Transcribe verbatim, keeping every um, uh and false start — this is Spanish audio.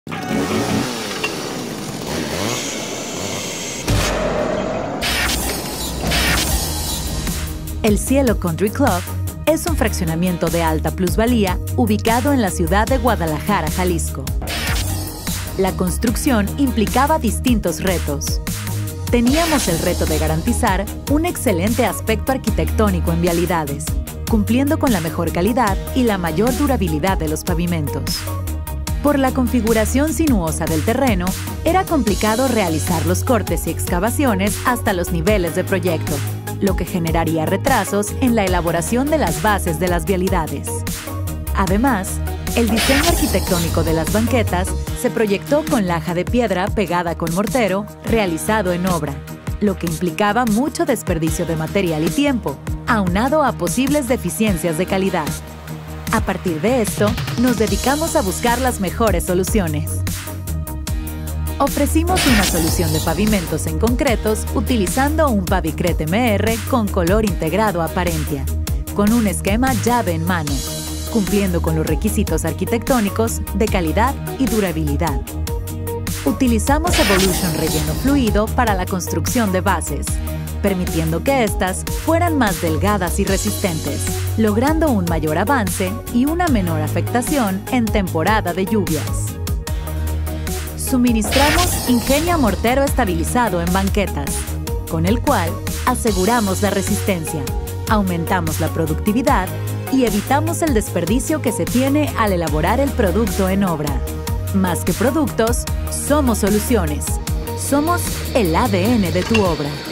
El Cielo Country Club es un fraccionamiento de alta plusvalía ubicado en la ciudad de Guadalajara, Jalisco. La construcción implicaba distintos retos. Teníamos el reto de garantizar un excelente aspecto arquitectónico en vialidades, cumpliendo con la mejor calidad y la mayor durabilidad de los pavimentos. Por la configuración sinuosa del terreno, era complicado realizar los cortes y excavaciones hasta los niveles de proyecto, lo que generaría retrasos en la elaboración de las bases de las vialidades. Además, el diseño arquitectónico de las banquetas se proyectó con laja de piedra pegada con mortero realizado en obra, lo que implicaba mucho desperdicio de material y tiempo, aunado a posibles deficiencias de calidad. A partir de esto, nos dedicamos a buscar las mejores soluciones. Ofrecimos una solución de pavimentos en concretos utilizando un Pavicret M R con color integrado aparentia, con un esquema llave en mano, cumpliendo con los requisitos arquitectónicos de calidad y durabilidad. Utilizamos Evolution relleno fluido para la construcción de bases, permitiendo que éstas fueran más delgadas y resistentes, logrando un mayor avance y una menor afectación en temporada de lluvias. Suministramos Ingenia mortero estabilizado en banquetas, con el cual aseguramos la resistencia, aumentamos la productividad y evitamos el desperdicio que se tiene al elaborar el producto en obra. Más que productos, somos soluciones. Somos el A D N de tu obra.